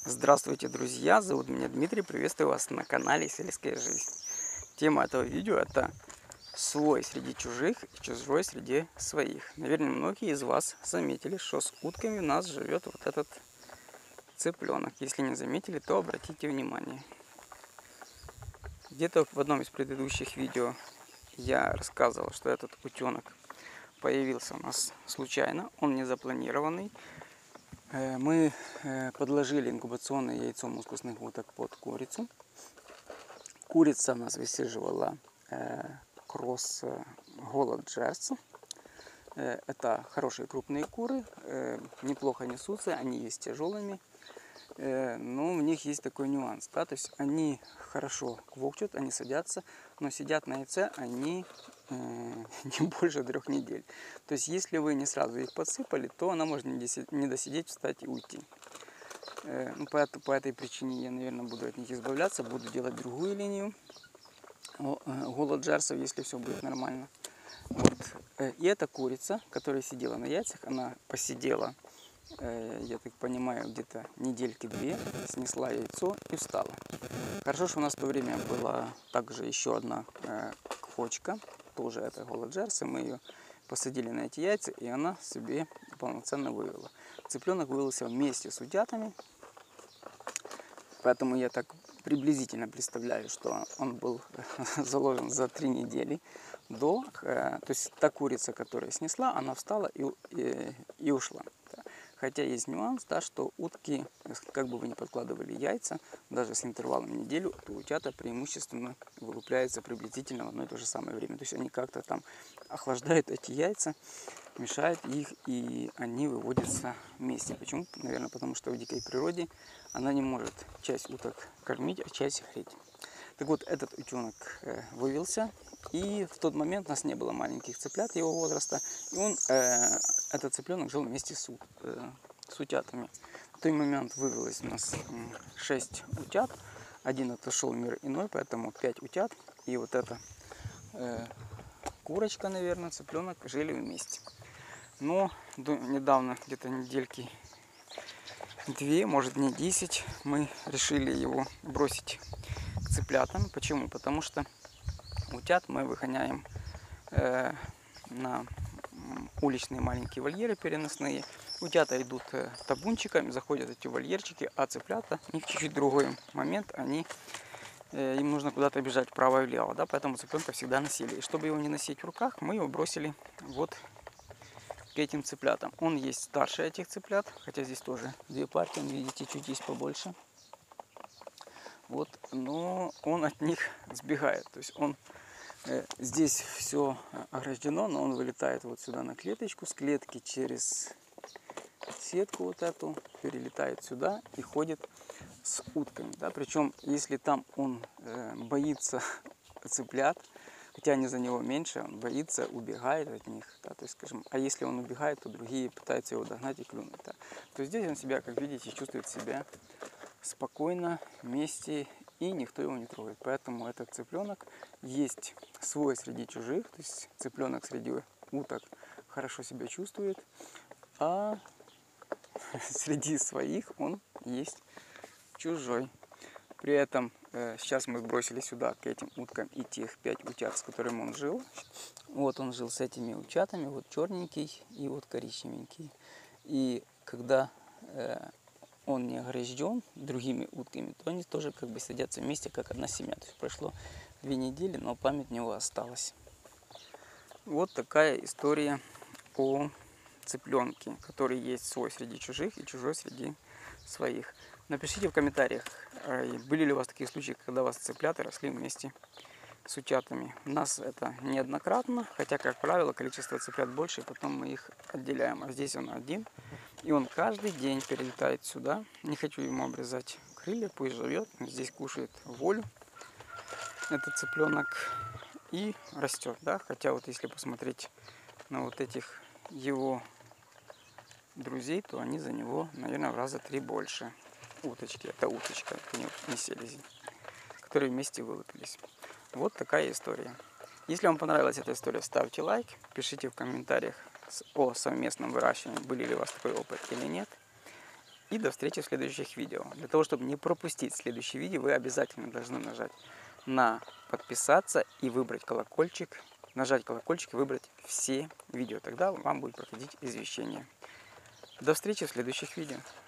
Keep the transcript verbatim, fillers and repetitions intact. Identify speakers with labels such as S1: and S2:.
S1: Здравствуйте, друзья! Зовут меня Дмитрий, приветствую вас на канале Сельская жизнь. Тема этого видео — это свой среди чужих и чужой среди своих. Наверное, многие из вас заметили, что с утками у нас живет вот этот цыпленок. Если не заметили, то обратите внимание. Где-то в одном из предыдущих видео я рассказывал, что этот утенок появился у нас случайно, он не запланированный. Мы подложили инкубационное яйцо мускусных уток под курицу. Курица у нас высиживала кросс Голод Джерс. Это хорошие крупные куры, неплохо несутся, они есть тяжелыми, но в них есть такой нюанс, да, то есть они хорошо квохчут, они садятся, но сидят на яйце они не больше трех недель. То есть если вы не сразу их подсыпали, то она может не досидеть, встать и уйти. Ну, по, по этой причине я, наверное, буду от них избавляться, буду делать другую линию Голод Джерсов, если все будет нормально. Вот. И эта курица, которая сидела на яйцах, она посидела, я так понимаю, где-то недельки две, снесла яйцо и встала. Хорошо, что у нас в то время была также еще одна квочка, тоже это Голод Джерс, мы ее посадили на эти яйца, и она себе полноценно вывела. Цыпленок вывелся вместе с утятами, поэтому я так приблизительно представляю, что он был заложен за три недели до, то есть та курица, которая снесла, она встала и, и, и ушла. Хотя есть нюанс, да, что утки, как бы вы ни подкладывали яйца, даже с интервалом неделю, то утята преимущественно вылупляются приблизительно в одно и то же самое время. То есть они как-то там охлаждают эти яйца, мешают их, и они выводятся вместе. Почему? Наверное, потому что в дикой природе она не может часть уток кормить, а часть хрить. Так вот, этот утенок вывелся, и в тот момент у нас не было маленьких цыплят его возраста, и он, э, этот цыпленок жил вместе с, э, с утятами. В тот момент вывелось у нас шесть утят, один отошел в мир иной, поэтому пять утят, и вот эта э, курочка, наверное, цыпленок жили вместе. Но до, недавно, где-то недельки две, может не десять, мы решили его бросить к цыплятам. Почему? Потому что утят мы выгоняем э, на уличные маленькие вольеры переносные. Утята идут э, табунчиками, заходят в эти вольерчики, а цыплята, у них чуть-чуть другой момент, они, э, им нужно куда-то бежать вправо и влево, да, поэтому цыпленка всегда носили. И чтобы его не носить в руках, мы его бросили вот к этим цыплятам. Он есть старше этих цыплят, хотя здесь тоже две партии, видите, чуть есть побольше. Вот, но он от них сбегает, то есть он э, здесь все ограждено, но он вылетает вот сюда на клеточку, с клетки через сетку вот эту, перелетает сюда и ходит с утками, да, причем если там он э, боится цыплят, хотя они за него меньше, он боится, убегает от них, да, то есть, скажем, а если он убегает, то другие пытаются его догнать и клюнуть, да. То есть здесь он себя, как видите, чувствует себя спокойно, вместе, и никто его не трогает. Поэтому этот цыпленок есть свой среди чужих, то есть цыпленок среди уток хорошо себя чувствует, а среди своих он есть чужой. При этом э, сейчас мы бросили сюда к этим уткам и тех пять утят, с которыми он жил. Вот он жил с этими утятами, вот черненький и вот коричневенький. И когда э, он не огражден другими утками, то они тоже как бы садятся вместе, как одна семья. То есть прошло две недели, но память у него осталась. Вот такая история о цыпленке, который есть свой среди чужих и чужой среди своих. Напишите в комментариях, были ли у вас такие случаи, когда у вас цыплята росли вместе с утятами. У нас это неоднократно, хотя, как правило, количество цыплят больше, и потом мы их отделяем. А здесь он один, и он каждый день перелетает сюда. Не хочу ему обрезать крылья, пусть живет. Он здесь кушает волю, этот цыпленок, и растет, да. Хотя вот если посмотреть на вот этих его друзей, то они за него, наверное, в раза три больше. Уточки, это уточка, это не селезень, которые вместе вылупились. Вот такая история. Если вам понравилась эта история, ставьте лайк, пишите в комментариях о совместном выращивании, были ли у вас такой опыт или нет. И до встречи в следующих видео. Для того, чтобы не пропустить следующее видео, вы обязательно должны нажать на подписаться и выбрать колокольчик. Нажать колокольчик и выбрать все видео. Тогда вам будет проходить извещение. До встречи в следующих видео.